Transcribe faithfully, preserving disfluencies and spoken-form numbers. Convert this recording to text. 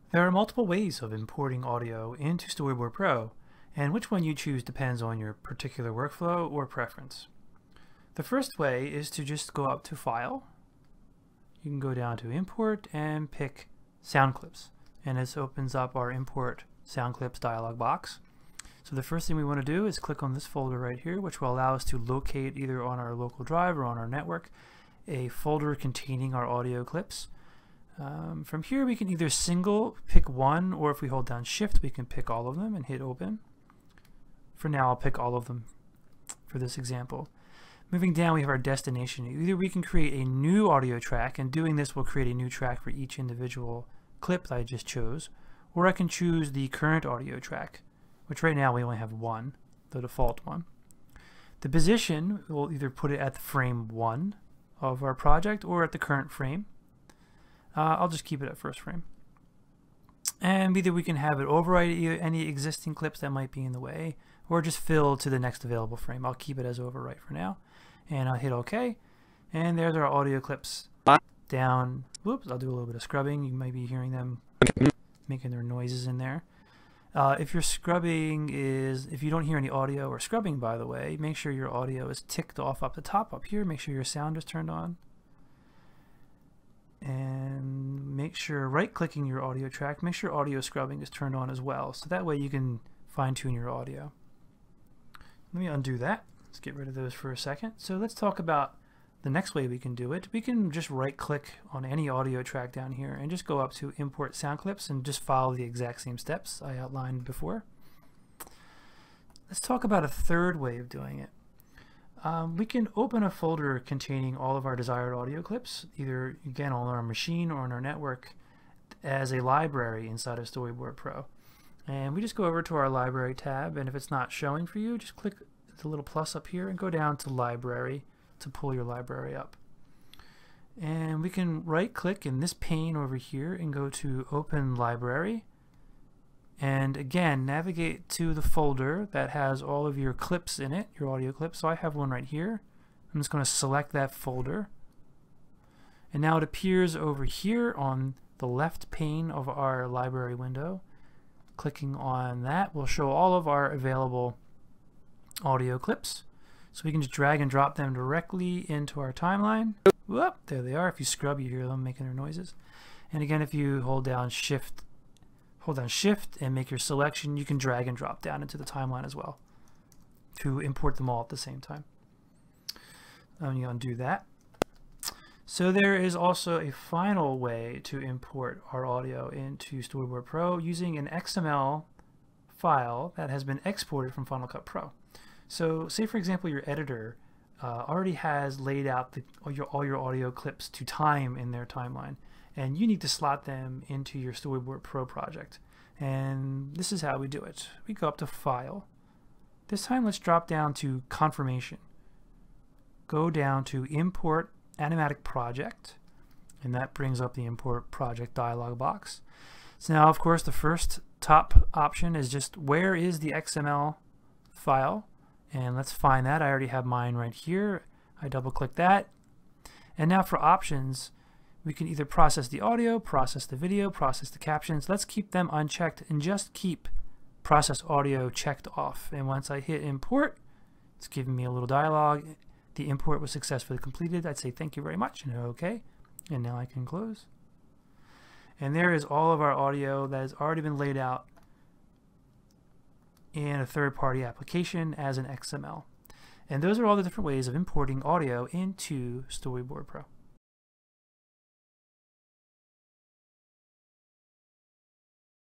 There are multiple ways of importing audio into Storyboard Pro, and which one you choose depends on your particular workflow or preference. The first way is to just go up to File. You can go down to Import and pick Sound Clips, and this opens up our Import Sound Clips dialog box. So the first thing we want to do is click on this folder right here, which will allow us to locate either on our local drive or on our network a folder containing our audio clips. Um, from here we can either single pick one, or if we hold down Shift we can pick all of them and hit open. For now I'll pick all of them for this example. Moving down we have our destination. Either we can create a new audio track, and doing this will create a new track for each individual clip that I just chose, or I can choose the current audio track, which right now we only have one, the default one. The position, we'll either put it at the frame one of our project or at the current frame. Uh, I'll just keep it at first frame. And either we can have it overwrite any existing clips that might be in the way, or just fill to the next available frame. I'll keep it as overwrite for now. And I'll hit OK. And there's our audio clips down. Whoops, I'll do a little bit of scrubbing. You might be hearing them making their noises in there. Uh, if your scrubbing is, if you don't hear any audio or scrubbing, by the way, make sure your audio is ticked off up the top up here. Make sure your sound is turned on. And make sure right-clicking your audio track, make sure audio scrubbing is turned on as well, so that way you can fine-tune your audio. Let me undo that. Let's get rid of those for a second. So let's talk about the next way we can do it. We can just right-click on any audio track down here and just go up to Import Sound Clips and just follow the exact same steps I outlined before. Let's talk about a third way of doing it. Um, we can open a folder containing all of our desired audio clips, either again on our machine or on our network, as a library inside of Storyboard Pro. And we just go over to our library tab, and if it's not showing for you, just click the little plus up here and go down to library to pull your library up. And we can right click in this pane over here and go to Open Library. And again, navigate to the folder that has all of your clips in it, your audio clips. So I have one right here. I'm just going to select that folder. And now it appears over here on the left pane of our library window. Clicking on that will show all of our available audio clips. So we can just drag and drop them directly into our timeline. Whoop, there they are. If you scrub, you hear them making their noises. And again, if you hold down Shift Hold down Shift and make your selection, you can drag and drop down into the timeline as well to import them all at the same time. Um, you undo that. So there is also a final way to import our audio into Storyboard Pro using an X M L file that has been exported from Final Cut Pro. So say for example your editor uh, already has laid out the, all, your, all your audio clips to time in their timeline, and you need to slot them into your Storyboard Pro project. And this is how we do it. We go up to File. This time let's drop down to Confirmation. Go down to Import Animatic Project, and that brings up the Import Project dialog box. So now of course the first top option is just where is the X M L file, and let's find that. I already have mine right here. I double click that, and now for options we can either process the audio, process the video, process the captions. Let's keep them unchecked and just keep process audio checked off. And once I hit import, it's giving me a little dialog. The import was successfully completed. I'd say thank you very much and okay. And now I can close. And there is all of our audio that has already been laid out in a third-party application as an X M L. And those are all the different ways of importing audio into Storyboard Pro.